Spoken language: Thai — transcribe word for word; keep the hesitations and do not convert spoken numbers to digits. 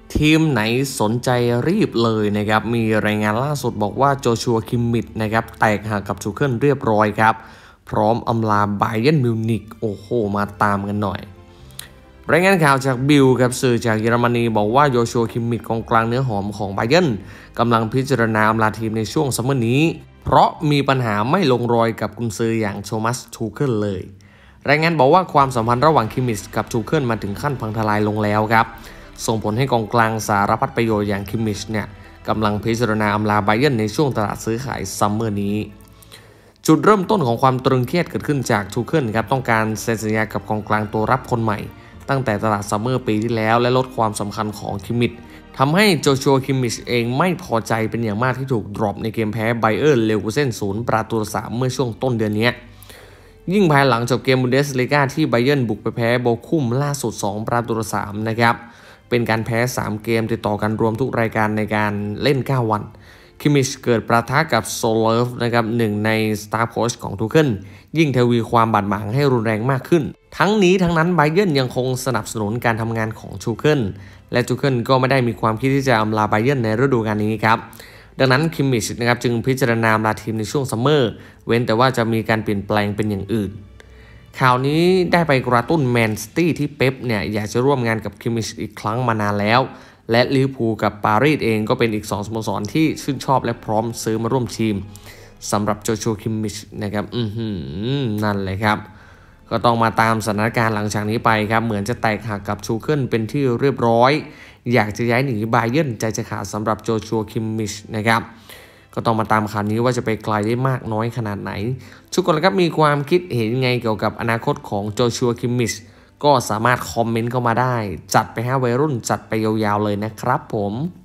ทีมไหนสนใจรีบเลยนะครับมีรายงานล่าสุดบอกว่าโจชัวคิมมิชนะครับแตกหักกับทูเคิลเรียบร้อยครับพร้อมอำลาไบเยิร์นมิวนิกโอ้โหมาตามกันหน่อยรายงานข่าวจากบิลครับสื่อจากเยอรมนีบอกว่าโจชัวคิมมิชกองกลางเนื้อหอมของไบเยิร์นกำลังพิจารณาอำลาทีมในช่วงซัมเมอร์นี้เพราะมีปัญหาไม่ลงรอยกับกุนซืออย่างโทมัสทูเคิลเลยรายงานบอกว่าความสัมพันธ์ระหว่างคิมมิชกับทูเคิลมาถึงขั้นพังทลายลงแล้วครับส่งผลให้กองกลางสารพัดประโยชน์อย่างคิมมิชเนี่ยกำลังพิจารณาอำลาไบเยิร์นในช่วงตลาดซื้อขายซัมเมอร์นี้จุดเริ่มต้นของความตรึงเครียดเกิดขึ้นจากทูเคิลครับต้องการเซ็นสัญญากับกองกลางตัวรับคนใหม่ตั้งแต่ตลาดซัมเมอร์ปีที่แล้วและลดความสำคัญของคิมมิชทำให้โจชัวคิมมิชเองไม่พอใจเป็นอย่างมากที่ถูกดรอปในเกมแพ้ไบเอิร์นเลเวอร์เซนศูนย์ประตูสามเมื่อช่วงต้นเดือนนี้ยิ่งภายหลังจบเกมบุนเดสลีกาที่ไบเยิร์นบุกไปแพ้โบคุมล่าสุดสองประตูสามนะครับเป็นการแพ้สามเกมติดต่อกันรวมทุกรายการในการเล่นเก้าวันคิมมิชเกิดประทะกับโซเลฟนะครับหนึ่งในสตาร์โค้ชของทูเคิลยิ่งทวีความบาดหมางให้รุนแรงมากขึ้นทั้งนี้ทั้งนั้นไบเยิร์นยังคงสนับสนุนการทำงานของทูเคิลและทูเคิลก็ไม่ได้มีความคิดที่จะอำลาไบเยิร์นในฤดูกาลนี้ครับดังนั้นคิมมิชนะครับจึงพิจารณาอำลาทีมในช่วงซัมเมอร์เว้นแต่ว่าจะมีการเปลี่ยนแปลงเป็นอย่างอื่นข่าวนี้ได้ไปกระตุ้นแมนซิตี้ที่เป๊ปเนี่ยอยากจะร่วมงานกับคิมมิชอีกครั้งมานานแล้วและลิเวอร์พูลกับปารีสเองก็เป็นอีกสองสโมสรที่ชื่นชอบและพร้อมซื้อมาร่วมทีมสำหรับโจชัวคิมมิชนะครับอือหือนั่นเลยครับก็ต้องมาตามสถานการณ์หลังจากนี้ไปครับเหมือนจะแตกหักกับทูเคิลเป็นที่เรียบร้อยอยากจะย้ายหนีไบเยิร์นใจจะขาดสำหรับโจชัวคิมมิชนะครับก็ต้องมาตามข่าวนี้ว่าจะไปไกลได้มากน้อยขนาดไหนทุกคนครับมีความคิดเห็นไงเกี่ยวกับอนาคตของโจชัวคิมมิชก็สามารถคอมเมนต์เข้ามาได้จัดไปให้วัยรุ่นจัดไปยาวๆเลยนะครับผม